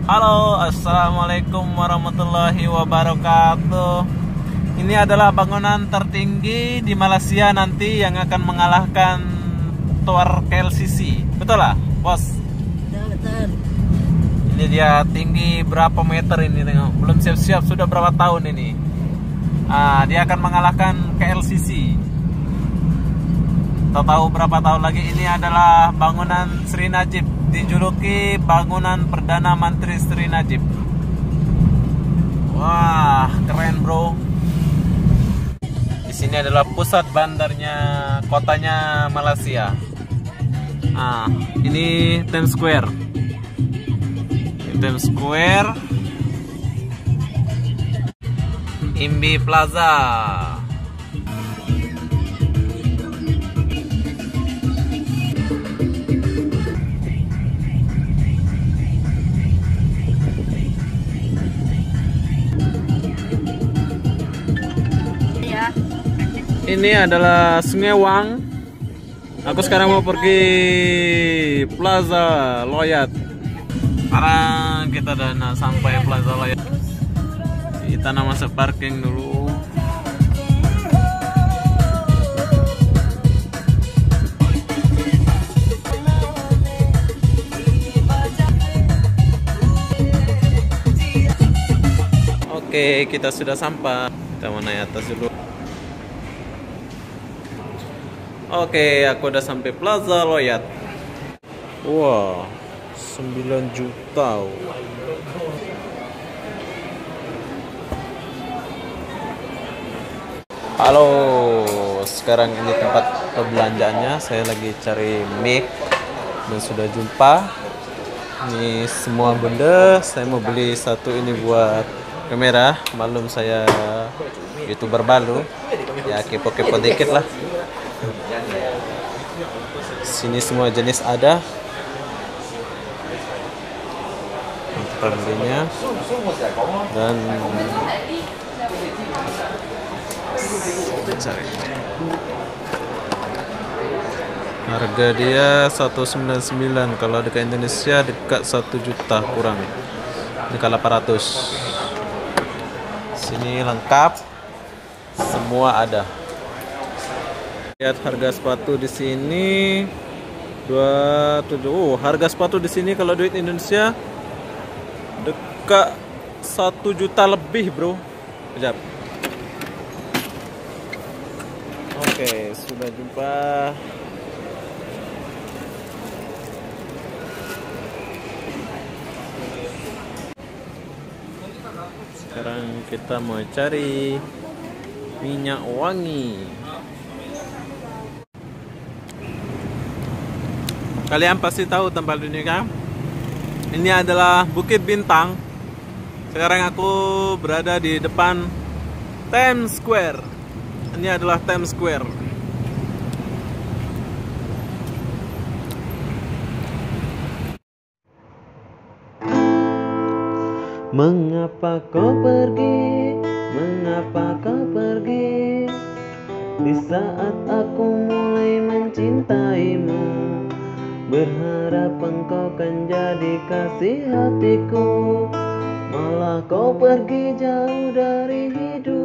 Halo, assalamualaikum warahmatullahi wabarakatuh. Ini adalah bangunan tertinggi di Malaysia nanti yang akan mengalahkan Tower KLCC. Betul lah, bos? Betul. Ini dia tinggi berapa meter ini, tengok. Belum siap-siap sudah berapa tahun ini. Dia akan mengalahkan KLCC. Tahu berapa tahun lagi. Ini adalah bangunan Sri Najib, dijuluki bangunan Perdana Menteri Sri Najib. Wah, keren bro. Di sini adalah pusat bandarnya, kotanya Malaysia. Ini Times Square. Times Square, Imbi Plaza. Ini adalah Sungai Wang. Aku sekarang mau pergi Plaza Loyat. Sekarang kita udah sampai Plaza Loyat. Kita masuk parking dulu. Oke, kita sudah sampai. Kita mau naik atas dulu. Oke, aku udah sampai Plaza Loyat. Wah, 9 juta. Halo, sekarang ini tempat perbelanjaannya. Saya lagi cari mic dan sudah jumpa. Ini semua benda. Saya mau beli satu ini buat kamera. Malum saya YouTuber baru. Ya kepo-kepo dikit lah. Sini semua jenis ada. Untuk pembelinya. Dan cari. Harga dia 199, kalau dekat Indonesia dekat 1 juta kurang. Dekat 800. Sini lengkap. Semua ada. Lihat harga sepatu di sini 27. Harga sepatu di sini kalau duit Indonesia dekat 1 juta lebih, bro. Kejap. Oke, sudah jumpa. Sekarang kita mau cari minyak wangi. Kalian pasti tahu tempat ini kan? Ini adalah Bukit Bintang. Sekarang aku berada di depan Times Square. Ini adalah Times Square. Mengapa kau pergi? Mengapa kau pergi? Di saat aku mulai mencintaimu, berharap engkau kan jadi kasih hatiku, malah kau pergi jauh dari hidup.